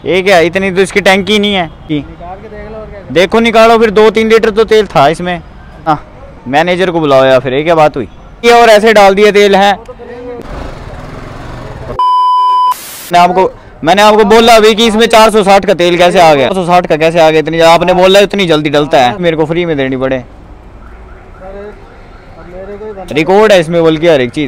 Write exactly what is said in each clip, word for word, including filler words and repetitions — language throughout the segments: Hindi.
ये क्या, इतनी तो इसकी टैंकी नहीं है कि निकाल के देख लो और क्या। देखो निकालो फिर, दो तीन लीटर तो तेल था इसमें। हाँ मैनेजर को बुलाओ या फिर, ये क्या बात हुई ये, और ऐसे डाल दिया तेल है। मैं आपको मैंने आपको बोला अभी कि इसमें चार सौ साठ का तेल कैसे आ गया, चार सौ साठ का कैसे आ गया इतनी, आपने बोला इतनी जल्दी डलता है, मेरे को फ्री में देनी पड़े। रिकॉर्ड है इसमें बोल के हर एक चीज।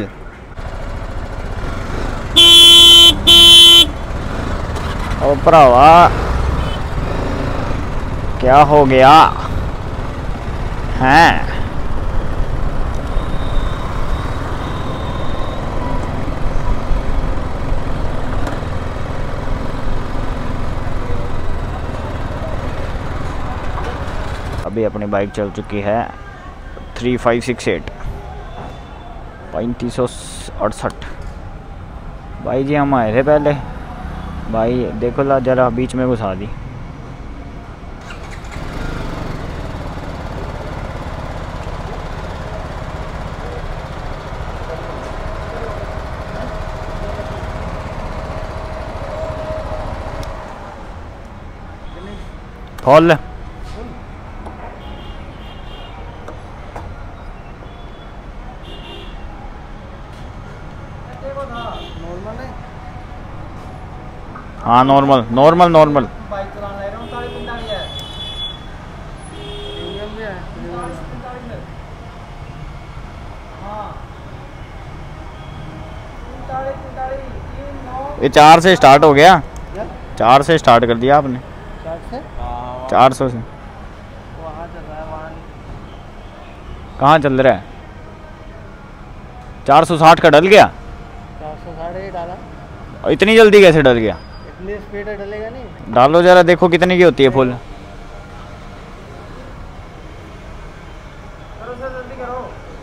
ओ भरावा क्या हो गया है? अभी अपनी बाइक चल चुकी है थ्री फाइव सिक्स एट पैंतीस सौ अड़सठ। भाई जी हम आए थे पहले, भाई देखो ला जरा बीच में घुसा दी। फुल हाँ नॉर्मल नॉर्मल नॉर्मल बाइक चलाना है उनतालीस पैंतालीस है, प्रीमियम भी है हाँ उनतालीस पैंतालीस। ये चार से स्टार्ट हो गया, चार से स्टार्ट कर दिया आपने, चार से चार सौ से वहाँ चल रहा है, वहाँ कहाँ चल रहा है? चार सौ साठ का डल गया, चार सौ साढ़े डाला। इतनी जल्दी कैसे डल गया? इतनी स्पीड डलेगा नहीं। डालो जरा देखो कितने की होती है फुल। करो सर जल्दी करो।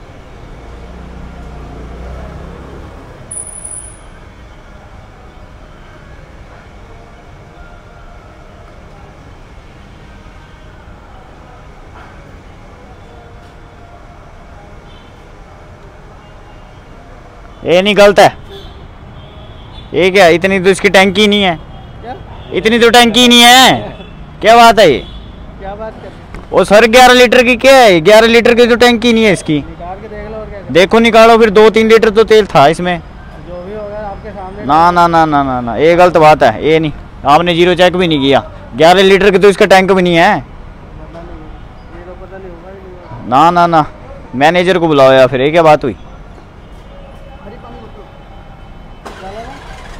ये नहीं गलत है, ये क्या, इतनी तो इसकी टैंकी नहीं है, क्या इतनी तो टैंकी नहीं है, क्या बात है ये? क्या बात कर? वो सर ग्यारह लीटर की क्या है, ग्यारह लीटर की तो टैंकी नहीं है इसकी। निकाल के देख लो और क्या। देखो निकालो फिर, दो तीन लीटर तो तेल था इसमें। जो भी होगा आपके सामने। ना ना ना ना ना ना ये गलत बात है, ये नहीं, आपने जीरो चेक भी नहीं किया, ग्यारह लीटर की तो इसका टैंक भी नहीं है। पता नहीं, ये तो पता नहीं होगा ही नहीं होगा। ना ना ना मैनेजर को बुलाओ या फिर, ये क्या बात हुई? हरी पानी मतलब डाला ना,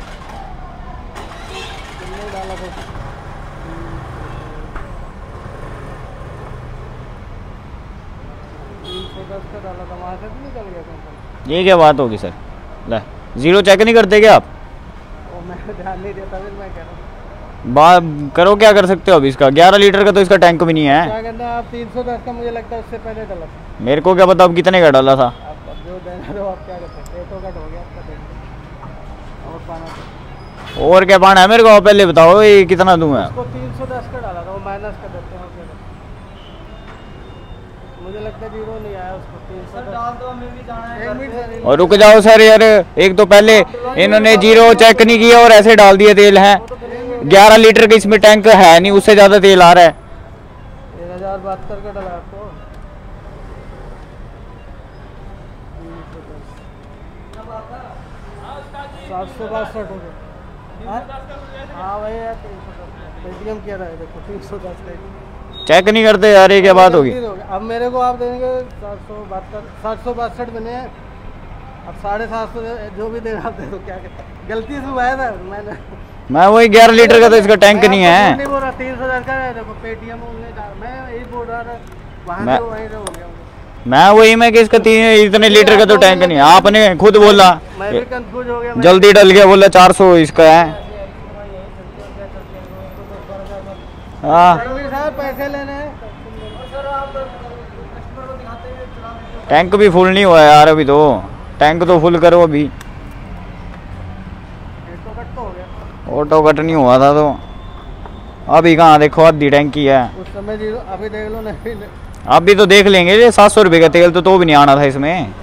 कितने डाला था? तीन सौ दस का डाला था, वहाँ से भी निकल गया कंपनी। ये क्या बात होगी सर, ले जीरो चेक नहीं करते क्या आप? वो मैं ध्यान नहीं देता, फिर मैं कह रहा हूँ बात करो, क्या कर सकते हो अब इसका, ग्यारह लीटर का तो इसका टैंक भी नहीं है। क्या कहना है आप? तीन सौ दस का मुझे लगता है उससे पहले डाला था। मेरे को क्या पता अब कितने का डाला था। आप अब जो देना दो, आप क्या कर सकते हैं, तो कट हो गया आपका देना और पाना। और क्या पाना है मेरे को, आप पहले बताओ ये कितना दूं मैं? उसको तीन सौ दस का डाला था, वो माइनस कर देते हैं और क्या करते हैं। मुझे लगता है जीरो नहीं आया उसको, तीन सौ डाल दो, हमें भी जाना है। एक मिनट और रुक जाओ सर यार, एक तो पहले इन्होंने जीरो चेक नहीं किया और ऐसे डाल दिया तेल है। ग्यारह लीटर का इसमें टैंक है नहीं, उससे ज्यादा तेल आ रहा है। एक हजार बहत्तर का डाला आपको, सात सौ बासठ हो गया। हाँ वही है, तीन सौ दस पेटीएम किया था, देखो तीन सौ दस का चेक नहीं करते यार, ये क्या बात होगी? अब मेरे को आप देंगे सात सौ बहत्तर, सात सौ बासठ बने, अब साढ़े सात सौ जो भी देना आप दे दो, क्या कहते, गलती से हुआ है सर मैंने। मैं वही ग्यारह लीटर का तो इसका टैंक नहीं है। नहीं बोल रहा, तीन सौ दस का है, देखो पेटीएम मैं यही बोल रहा था, वहाँ से वहीं से हो गया। मैं वही मैं कि इसका तीन इतने लीटर का तो टैंक नहीं है, आपने खुद बोला, मैं भी कंफ्यूज हो गया, जल्दी डल गया, बोला चार सौ इसका है। हाँ पैसे लेने टैंक भी फुल नहीं हुआ यार अभी, तो टैंक तो फुल करो अभी। ऑटो कट नहीं हुआ था तो अभी कहाँ, देखो आधी टैंकी है। उस समय जी अभी देख लो नहीं, अभी तो देख लेंगे, ये सात सौ रुपये का तेल तो तो भी नहीं आना था इसमें।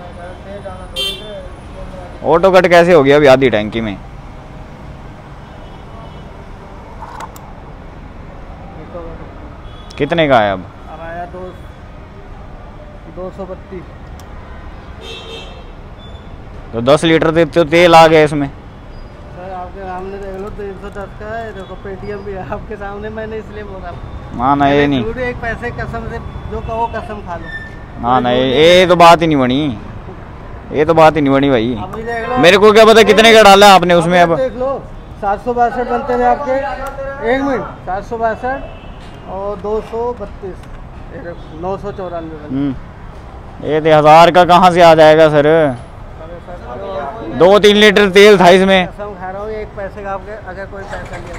ऑटो कट कैसे हो गया अभी आधी टैंकी में? कितने का है अब? अब आया दो दो सौ बत्तीस। तो दस लीटर दे तो तेल आ गया इसमें। सर आपके सामने देख लो तीन सौ दस का है, देखो पेटीएम भी है आपके सामने, मैंने इसलिए बोला। ना ना ये नहीं, एक पैसे कसम से जो कहो कसम खा लो। ना ना ये तो बात ही नहीं बनी, ये तो बात ही नहीं बनी भाई। अभी देख लो, मेरे को क्या पता कितने का डाला आपने उसमें। अब देख लो सात सौ बासठ बनते थे आपके, एक मिनट, सात सौ बासठ और दो सौ बत्तीस, नौ सौ चौरानवे। ये तो हजार का कहाँ से आ जाएगा सर? दो तीन लीटर तेल था इसमें। कसम खा रहा हूँ एक पैसे का आपके, अगर कोई पैसा नहीं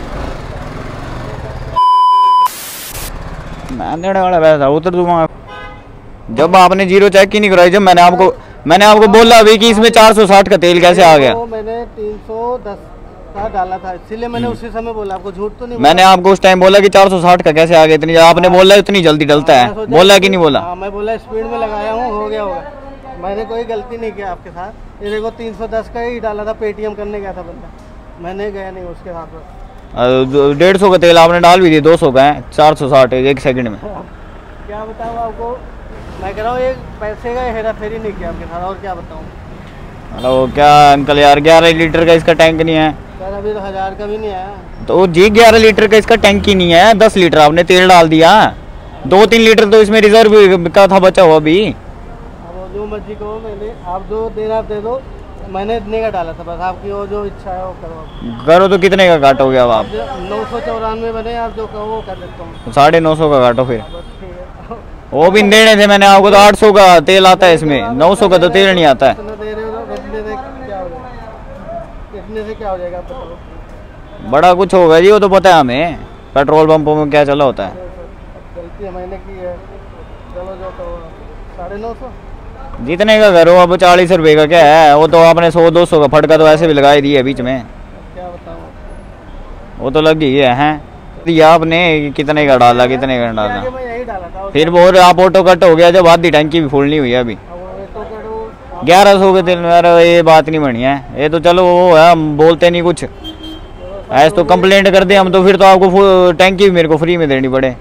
मैं देने वाला पैसा उतर दूंगा। जब आपने जीरो चेक ही नहीं कराई, जब मैंने आपको मैंने आपको बोला अभी कि इसमें चार सौ साठ का तेल कैसे आ गया? तो मैंने तीन सौ दस का डाला था, इसीलिए मैंने उसी समय बोला, आपको झूठ तो नहीं बोला। मैंने आपको उस टाइम बोला कि चार सौ साठ का कैसे आ गया इतनी, आपने बोला इतनी जल्दी डलता है, बोला कि नहीं बोला? हाँ मैं बोला स्पीड में लगाया हूँ, हो गया होगा, मैंने कोई गलती नहीं किया आपके साथ। ये देखो तीन सौ दस का ही डाला था, पेटीएम करने गया था बंदा, मैंने गया नहीं उसके साथ। डेढ़ सौ का तेल आपने डाल भी दिया, दो सौ का है, चार सौ साठ एक सेकंड में। क्या बताऊँ आपको, मैं कह रहा हूँ एक पैसे का हेरा फेरी नहीं किया आपके साथ, और क्या बताऊँ। हेलो क्या अंकल यार, ग्यारह लीटर का इसका टैंक नहीं है सर? अभी तो हजार का भी नहीं आया। तो जी ग्यारह लीटर का इसका टैंक ही नहीं है, दस लीटर आपने तेल डाल दिया, दो तीन लीटर तो इसमें रिजर्व का था बचा हुआ अभी। अब जो मर्जी कहो, मैंने आप जो देना आप दे दो, मैंने इतने का डाला था बस, आपकी वो जो इच्छा है वो करो। करो तो कितने का काटोगे अब आप? नौ सौ चौरानवे बने, आप जो कहो वो कर देता हूँ। साढ़े नौ सौ का काटो फिर। बस ठीक है। वो भी देने थे मैंने आपको, तो आठ सौ का तेल आता है इसमें, नौ सौ का तो तेल नहीं आता है। इतना दे रहे हो तो इतने से क्या हो जाएगा, इतने से क्या हो जाएगा आप बताओ। बड़ा कुछ होगा जी, वो तो पता है हमें, पेट्रोल पंपों में क्या चला होता है। गलती मैंने की है, चलो जो करो। साढ़े नौ सौ जितने का करो, अब चालीस रुपए का क्या है, वो तो आपने सौ दो सौ का फटका तो ऐसे भी लगा ही दिया बीच में, क्या बताऊँ, वो तो लग ही है। हैं दिया आपने कितने का डाला, कितने का डाला, मैं यही डाला था। फिर बोल आप ऑटो कट हो गया जब आधी टंकी भी फुल नहीं हुई अभी। ग्यारह सौ के तेल में यार ये बात नहीं बनी है, ये तो चलो वो है, हम बोलते नहीं कुछ, ऐसे तो कंप्लेंट कर दे हम तो फिर तो आपको टैंकी भी मेरे को फ्री में देनी पड़े।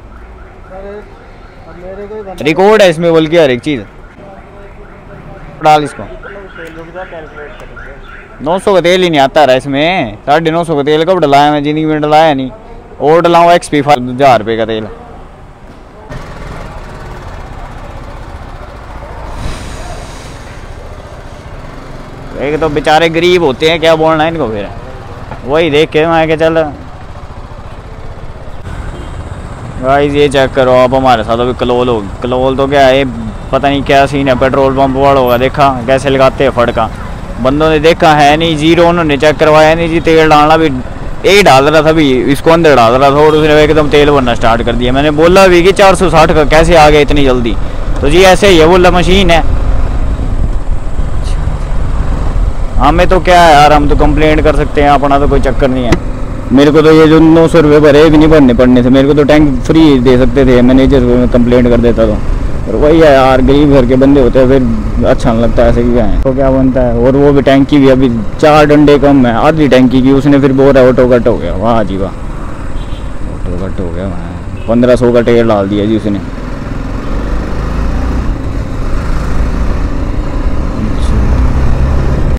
रिकॉर्ड है इसमें बल्कि हर एक चीज़। डाल इसको, नौ सौ का तेल ही नहीं आता रहा इसमें, साढ़े नौ सौ का तेल कब डलाया मैं जिंदगी में, डलाया नहीं। और डलाऊँ एक्स पी फाइव हजार रुपये का तेल। एक तो बेचारे गरीब होते हैं, क्या बोलना है इनको, फिर वही देख के मैं क्या चल। गाइस ये चेक करो आप, हमारे साथ अभी कलोल हो, कलोल तो क्या है, पता नहीं क्या सीन है, पेट्रोल पंप वालों का देखा कैसे लगाते हैं फटका, बंदों ने देखा है नहीं, जीरो उन्होंने चेक करवाया नहीं जी, तेल डालना भी यही डाल रहा था भी, इसको अंदर डाल रहा था और उसने एकदम तेल भरना स्टार्ट कर दिया। मैंने बोला भी कि चार सौ साठ का कैसे आ गया इतनी जल्दी, तो जी ऐसे ही है, बोला मशीन है। हमें तो क्या है यार, हम तो कंप्लेंट कर सकते हैं, अपना तो कोई चक्कर नहीं है। मेरे को तो ये जो नौ सौ रुपये भरे भी नहीं भरने पड़ने थे, मेरे को तो टैंक फ्री दे सकते थे, मैनेजर को कंप्लेंट कर देता तो। और वही है यार, गरीब घर के बंदे होते हैं, फिर अच्छा नहीं लगता ऐसे क्या है तो क्या बनता है। और वो भी टैंकी भी अभी चार डंडे कम है, आधी टैंकी की, उसने फिर बोल रहा है ऑटो कट हो गया। वाह जी वाह, ऑटो कट हो गया, पंद्रह सौ का तेल डाल दिया जी उसने।